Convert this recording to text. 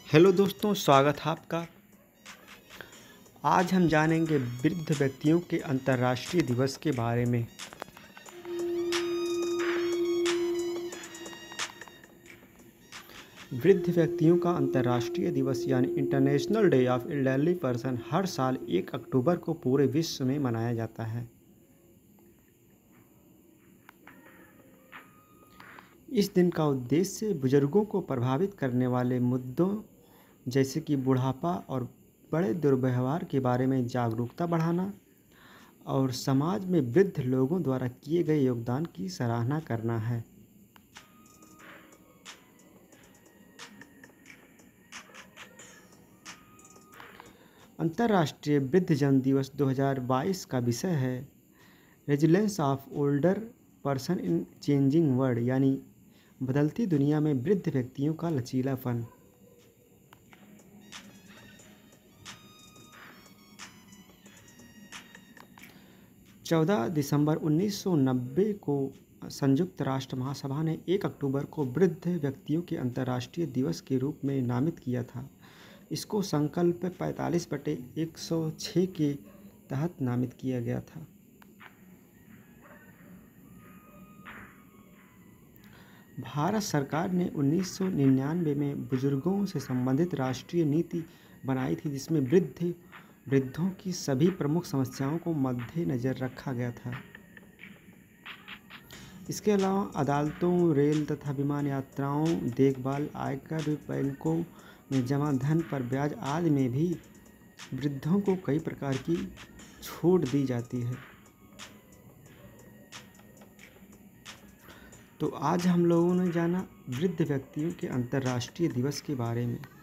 Hello दोस्तों, स्वागत है आपका। आज हम जानेंगे वृद्ध व्यक्तियों के अंतर्राष्ट्रीय दिवस के बारे में। वृद्ध व्यक्तियों का अंतर्राष्ट्रीय दिवस यानी international day of elderly person हर साल 1 अक्टूबर को पूरे विश्व में मनाया जाता है। इस दिन का उद्देश्य बुजुर्गों को प्रभावित करने वाले मुद्दों जैसे कि बुढ़ापा और बड़े दुर्व्यवहार के बारे में जागरूकता बढ़ाना और समाज में वृद्ध लोगों द्वारा किए गए योगदान की सराहना करना है। अंतर्राष्ट्रीय वृद्धजन दिवस 2022 का विषय है resilience of older person in changing world, यानी बदलती दुनिया में वृद्ध व्यक्तियों का लचीलापन। चौदह दिसंबर 1990 को संयुक्त राष्ट्र महासभा ने 1 अक्टूबर को वृद्ध व्यक्तियों के अंतर्राष्ट्रीय दिवस के रूप में नामित किया था। इसको संकल्प 45/106 के तहत नामित किया गया था। भारत सरकार ने 1999 में बुजुर्गों से संबंधित राष्ट्रीय नीति बनाई थी, जिसमें वृद्धों की सभी प्रमुख समस्याओं को मद्देनज़र रखा गया था। इसके अलावा अदालतों, रेल तथा विमान यात्राओं, देखभाल, आयकर, बैंकों में जमा धन पर ब्याज आदि में भी वृद्धों को कई प्रकार की छूट दी जाती है। तो आज हम लोगों ने जाना वृद्ध व्यक्तियों के अंतर्राष्ट्रीय दिवस के बारे में।